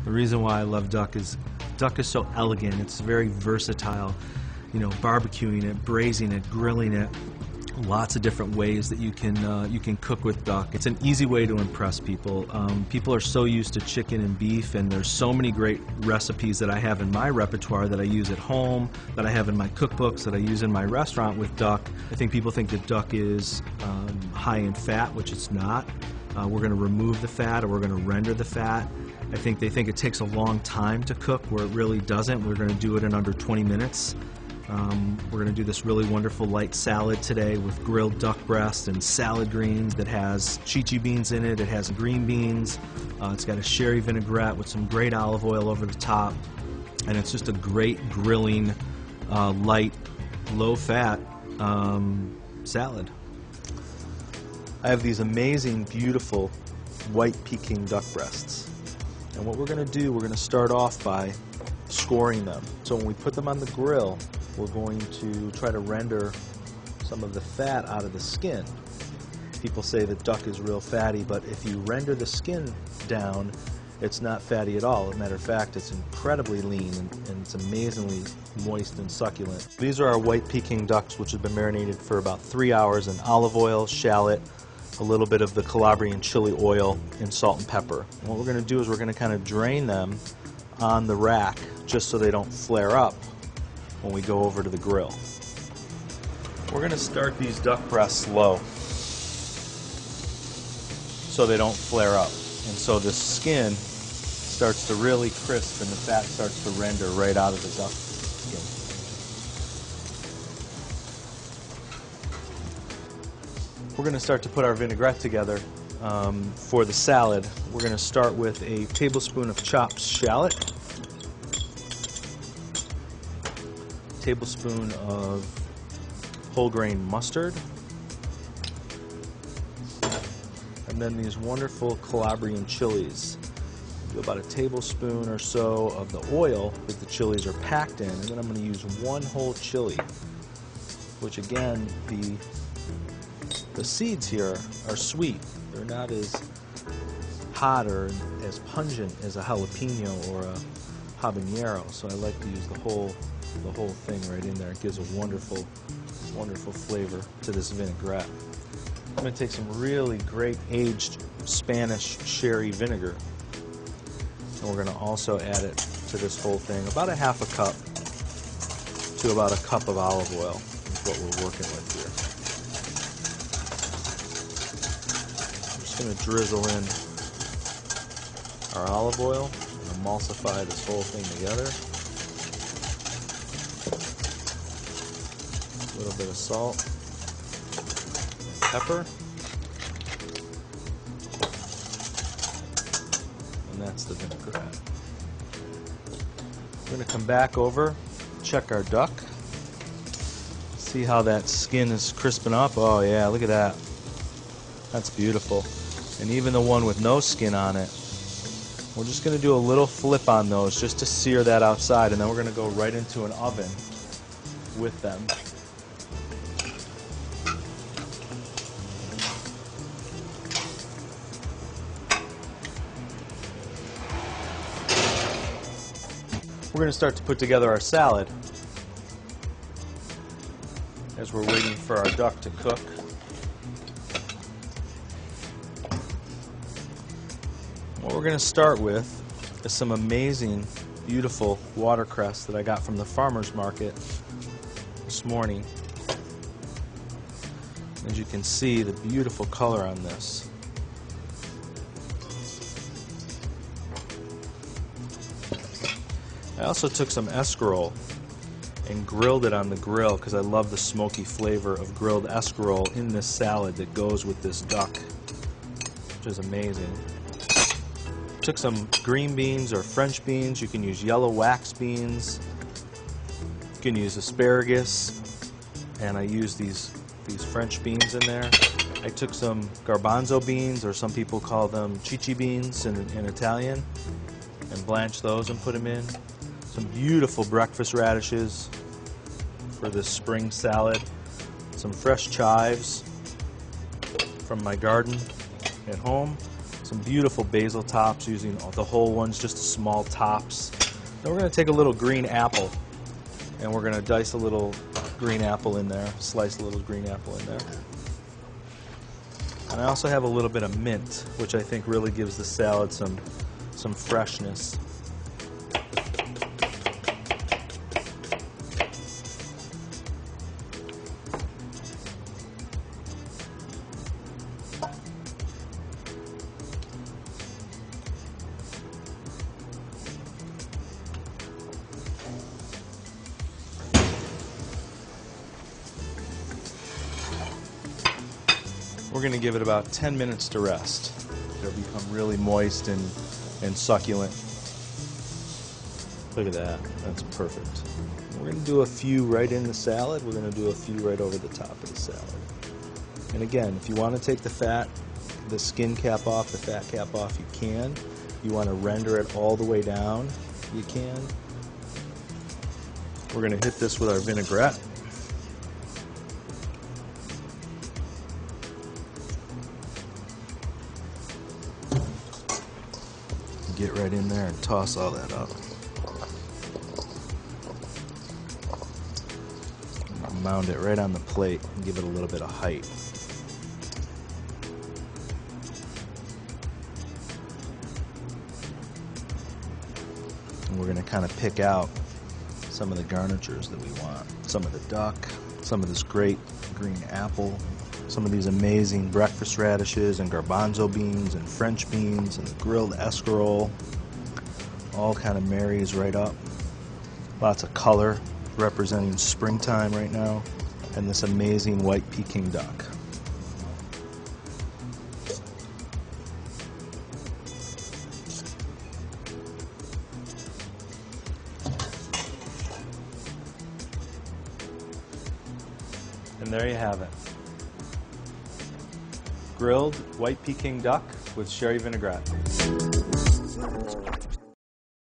The reason why I love duck is so elegant. It's very versatile. You know, barbecuing it, braising it, grilling it. Lots of different ways that you can cook with duck. It's an easy way to impress people. People are so used to chicken and beef, and there's so many great recipes that I have in my repertoire that I use at home, that I have in my cookbooks, that I use in my restaurant with duck. I think people think that duck is high in fat, which it's not. We're going to remove the fat, or we're going to render the fat. I think they think it takes a long time to cook, where it really doesn't. We're going to do it in under 20 minutes. We're going to do this really wonderful light salad today with grilled duck breast and salad greens that has chichi beans in it. It has green beans. It's got a sherry vinaigrette with some great olive oil over the top. And it's just a great grilling, light, low-fat salad. I have these amazing, beautiful white Peking duck breasts. And what we're going to do, we're going to start off by scoring them. So when we put them on the grill, we're going to try to render some of the fat out of the skin. People say that duck is real fatty, but if you render the skin down, it's not fatty at all. As a matter of fact, it's incredibly lean and it's amazingly moist and succulent. These are our white Peking ducks, which have been marinated for about 3 hours in olive oil, shallot, a little bit of the Calabrian chili oil, and salt and pepper. And what we're going to do is we're going to kind of drain them on the rack just so they don't flare up when we go over to the grill. We're going to start these duck breasts low so they don't flare up, and so the skin starts to really crisp and the fat starts to render right out of the duck skin. We're going to start to put our vinaigrette together for the salad. We're going to start with a tablespoon of chopped shallot, tablespoon of whole grain mustard, and then these wonderful Calabrian chilies. Do about a tablespoon or so of the oil that the chilies are packed in, and then I'm going to use one whole chili, which again, the seeds here are sweet. They're not as hot or as pungent as a jalapeno or a habanero, so I like to use the whole thing right in there. It gives a wonderful, wonderful flavor to this vinaigrette. I'm going to take some really great aged Spanish sherry vinegar, and we're going to also add it to this whole thing. About a half a cup to about a cup of olive oil is what we're working with here. I'm just going to drizzle in our olive oil and emulsify this whole thing together. A little bit of salt and pepper, and that's the vinaigrette. We're going to come back over, check our duck, see how that skin is crisping up. Oh yeah, look at that. That's beautiful. And even the one with no skin on it, we're just going to do a little flip on those just to sear that outside, and then we're going to go right into an oven with them. We're going to start to put together our salad as we're waiting for our duck to cook. What we're going to start with is some amazing, beautiful watercress that I got from the farmer's market this morning. As you can see, the beautiful color on this. I also took some escarole and grilled it on the grill because I love the smoky flavor of grilled escarole in this salad that goes with this duck, which is amazing. Took some green beans or French beans. You can use yellow wax beans. You can use asparagus, and I use these French beans in there. I took some garbanzo beans, or some people call them chichi beans in Italian, and blanched those and put them in. Some beautiful breakfast radishes for this spring salad. Some fresh chives from my garden at home. Some beautiful basil tops, using the whole ones, just the small tops. Then we're going to take a little green apple, and we're going to dice a little green apple in there, slice a little green apple in there. And I also have a little bit of mint, which I think really gives the salad some freshness. We're going to give it about 10 minutes to rest. It'll become really moist and succulent. Look at that. That's perfect. We're going to do a few right in the salad. We're going to do a few right over the top of the salad. And again, if you want to take the fat, the skin cap off, the fat cap off, you can. You want to render it all the way down, you can. We're going to hit this with our vinaigrette. Get right in there and toss all that up. Mound it right on the plate and give it a little bit of height. And we're going to kind of pick out some of the garnitures that we want. Some of the duck, some of this great green apple, some of these amazing breakfast radishes and garbanzo beans and French beans and the grilled escarole. All kind of marries right up. Lots of color representing springtime right now. And this amazing white Peking duck. And there you have it. Grilled white Peking duck with sherry vinaigrette.